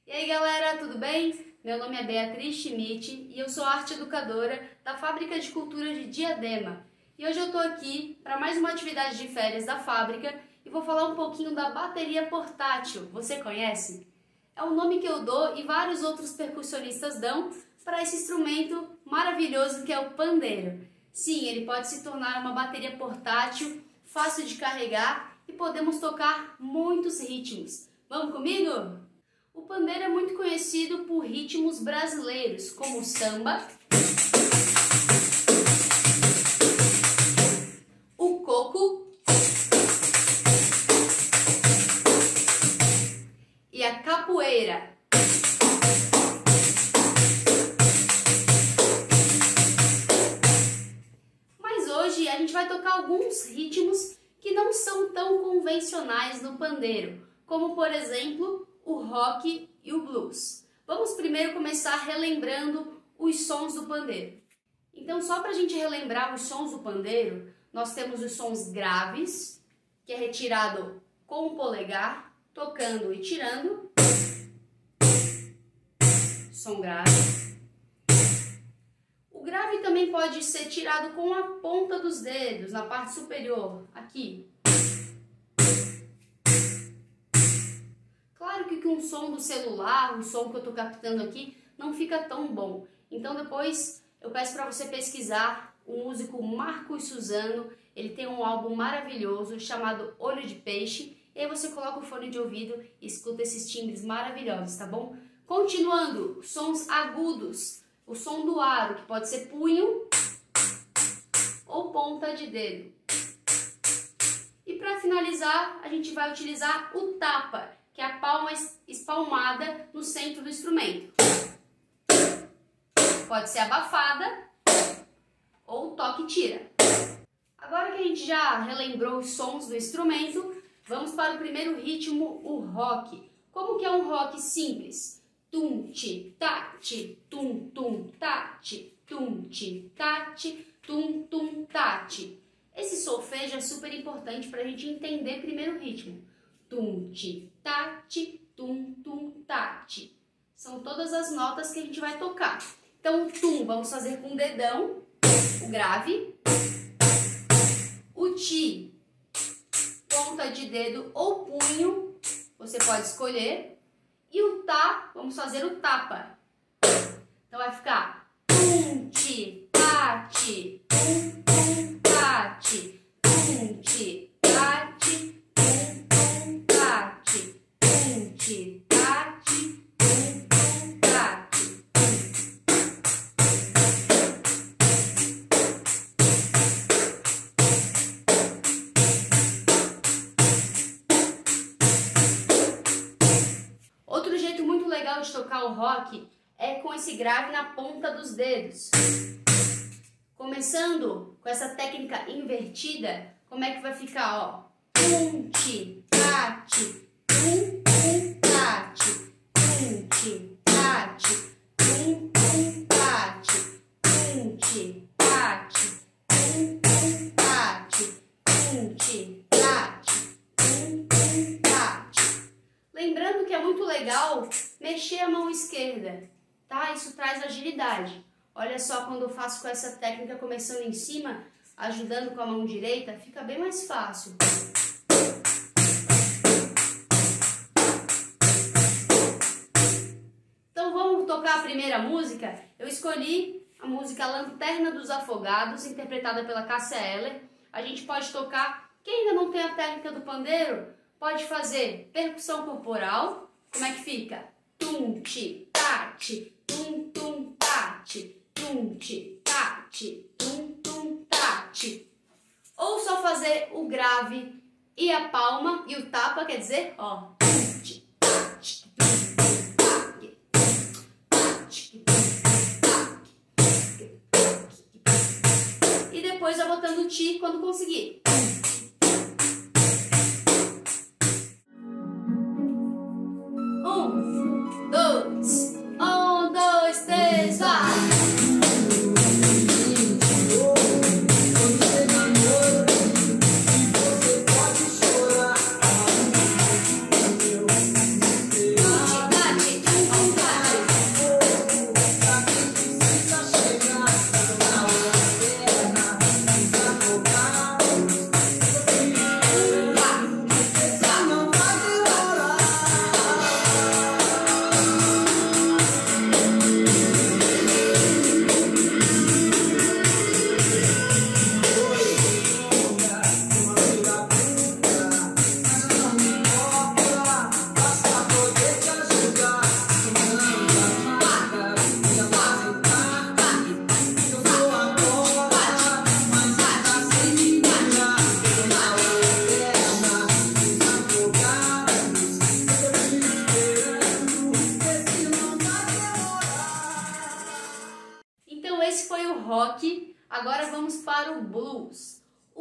E aí galera, tudo bem? Meu nome é Beatriz Schmidt e eu sou arte educadora da Fábrica de Cultura de Diadema. E hoje eu tô aqui para mais uma atividade de férias da fábrica e vou falar um pouquinho da bateria portátil. Você conhece? É um nome que eu dou e vários outros percussionistas dão para esse instrumento maravilhoso que é o pandeiro. Sim, ele pode se tornar uma bateria portátil, fácil de carregar e podemos tocar muitos ritmos. Vamos comigo? O pandeiro é muito conhecido por ritmos brasileiros, como o samba, o coco e a capoeira. Mas hoje a gente vai tocar alguns ritmos que não são tão convencionais no pandeiro, como por exemplo o rock e o blues. Vamos primeiro começar relembrando os sons do pandeiro. Então, só para a gente relembrar os sons do pandeiro, nós temos os sons graves, que é retirado com o polegar, tocando e tirando. Som grave. O grave também pode ser tirado com a ponta dos dedos, na parte superior, aqui. Claro que com o som do celular, o som que eu estou captando aqui, não fica tão bom. Então depois eu peço para você pesquisar o músico Marcos Suzano. Ele tem um álbum maravilhoso chamado Olho de Peixe. E aí você coloca o fone de ouvido e escuta esses timbres maravilhosos, tá bom? Continuando, sons agudos. O som do aro, que pode ser punho ou ponta de dedo. E para finalizar, a gente vai utilizar o tapa, que é a palma espalmada no centro do instrumento. Pode ser abafada ou toque e tira. Agora que a gente já relembrou os sons do instrumento, vamos para o primeiro ritmo, o rock. Como que é um rock simples? Tum, ti, ta, ti, tum, tum, ta, ti, tum, ti, ta, ti, tum, tum, ta, ti. Esse solfejo é super importante para a gente entender primeiro o ritmo. Tum, ti, ta, ti, tum, tum, ta, ti. São todas as notas que a gente vai tocar. Então, o tum vamos fazer com o dedão, o grave. O ti, ponta de dedo ou punho, você pode escolher. E o tá, vamos fazer o tapa. Então, vai ficar tum, ti, ta, ti, tum, tum, ta, ti, tum, ti, ta, ti, tum, tum, ta, ti, tum, ti, ta, ti, tum, tum, ta, ti. Outro jeito muito legal de tocar o rock é com esse grave na ponta dos dedos. Começando com essa técnica invertida, como é que vai ficar, ó? Tum, ti, ta, ti, tum, tum, ta, ti, tum, ti, ta, ti, tum, tum, ta, ti, tum, ti, ta, ti, tum, tum, ta, ti, tum, ti, ta, ti, tum, tum, ta, ti. Lembrando que é muito legal mexer a mão esquerda, tá? Isso traz agilidade. Olha só, quando eu faço com essa técnica começando em cima, ajudando com a mão direita, fica bem mais fácil. Então vamos tocar a primeira música. Eu escolhi a música Lanterna dos Afogados, interpretada pela Cássia Eller. A gente pode tocar, quem ainda não tem a técnica do pandeiro, pode fazer percussão corporal. Como é que fica? Tum, ti, ta, ti, tum, tum, ta, ti, tum, ti, ta, ti, tum, tum, ta, ti. Ou só fazer o grave e a palma e o tapa, quer dizer, ó. Tum, ti, ta, ti, tum, tum, ta, ti, ta, ti, e depois vai botando o ti quando conseguir. Um, dois, três, vai! Você pode chorar.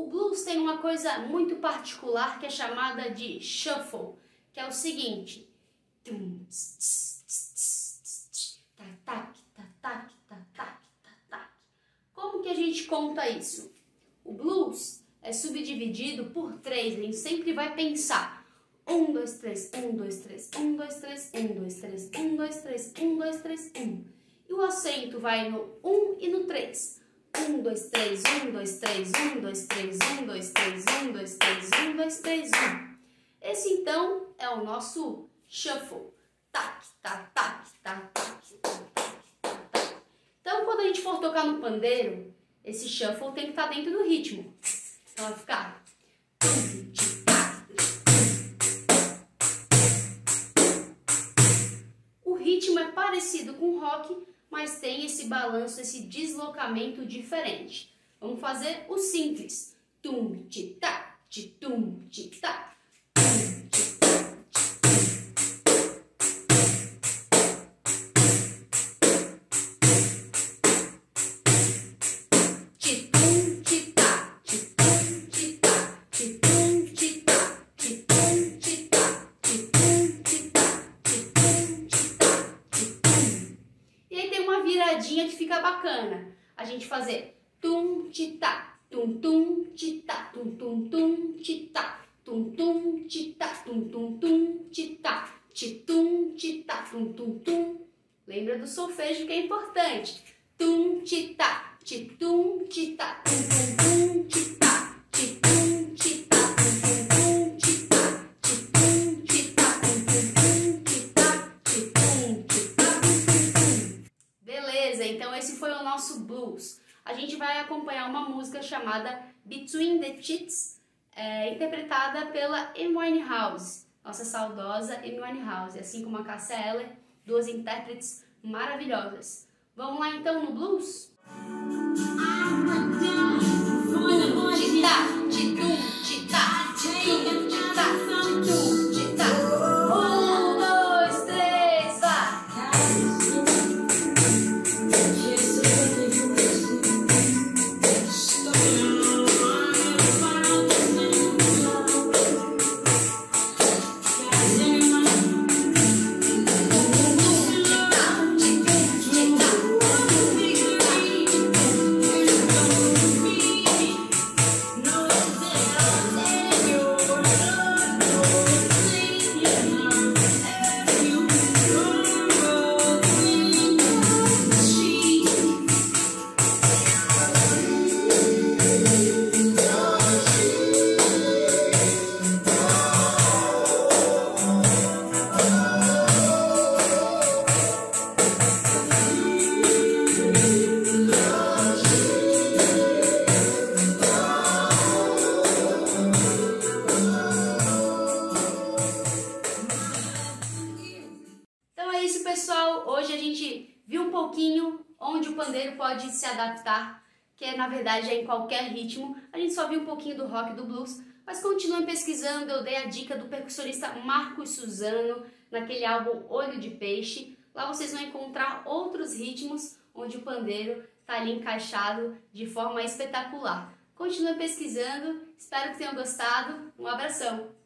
O blues tem uma coisa muito particular que é chamada de shuffle, que é o seguinte. Como que a gente conta isso? O blues é subdividido por 3, a gente sempre vai pensar 1, 2, 3, 1, 2, 3, 1, 2, 3, 1, 2, 3, 1, 2, 3, 1, 2, 3, 1. E o acento vai no 1 e no 3. 1, 2, 3, 1, 2, 3, 1, 2, 3, 1, 2, 3, 1, 2, 3, 1, 2, 3, 1. Esse então é o nosso shuffle. Tac, tac, tac, tac, tac, tac, tac, tac. Então, quando a gente for tocar no pandeiro, esse shuffle tem que estar dentro do ritmo. Então vai ficar. O ritmo é parecido com o rock, mas tem esse balanço, esse deslocamento diferente. Vamos fazer o simples. Tum, ti, tá, ti, tum, ti, tá. Viradinha que fica bacana. A gente fazer tum titá, tum tum titá, tum tum tum titá, tum tum titá, tum tum tum titá, titum titá, tum tum tum. Lembra do solfejo que é importante. Tum titá, titum titá, tum tum tum titá, titum titá, tum tum tum titá, titum titá, tum tum tum titá, titum titá, tum tum. Beleza, então esse foi o nosso blues. A gente vai acompanhar uma música chamada Between the Sheets, interpretada pela Amy Winehouse, nossa saudosa Amy Winehouse, assim como a Cássia Eller, duas intérpretes maravilhosas. Vamos lá então no blues? Titá, titum, titá, titum, titá, titum, titá. 1, 2, 3, vai! Pessoal, hoje a gente viu um pouquinho onde o pandeiro pode se adaptar, que na verdade é em qualquer ritmo. A gente só viu um pouquinho do rock e do blues, mas continuem pesquisando. Eu dei a dica do percussionista Marcos Suzano naquele álbum Olho de Peixe. Lá vocês vão encontrar outros ritmos onde o pandeiro está ali encaixado de forma espetacular. Continuem pesquisando, espero que tenham gostado. Um abração!